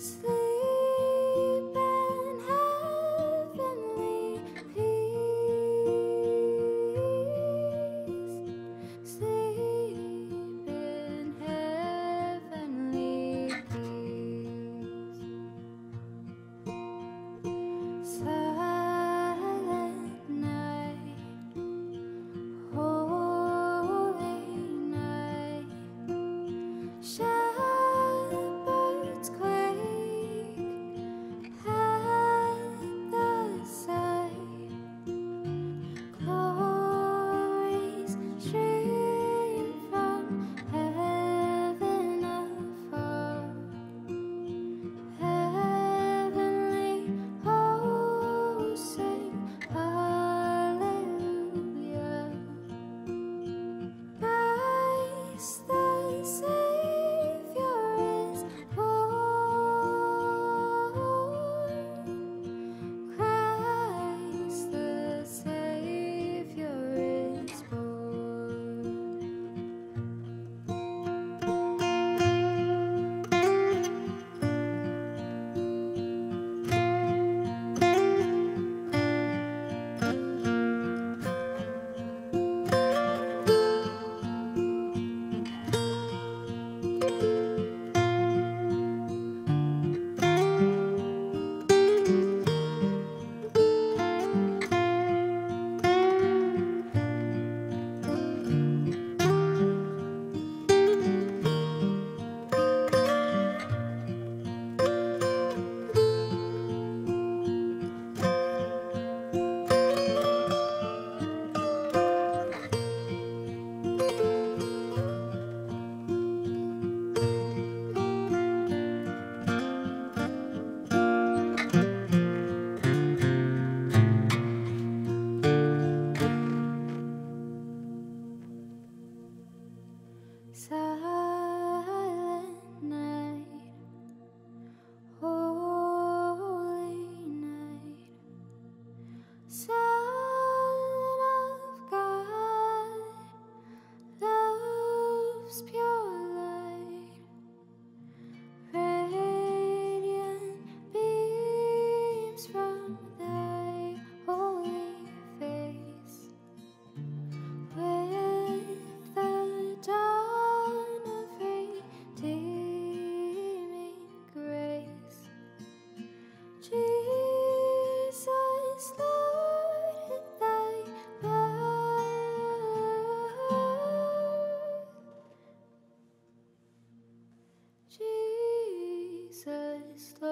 Sleep in heavenly peace. Sleep in heavenly peace. Silent night, holy night. Shepherds quake at the sight. Glories stream from heaven afar. Heavenly hosts sing hallelujah. Christ the Savior is born. Christ the Savior is born. Silent night, holy night. Son of God, love's pure light. Radiant beams from thy holy face. With the dawn of redeeming grace. Jesus, Lord, in thy birth. Jesus, Lord.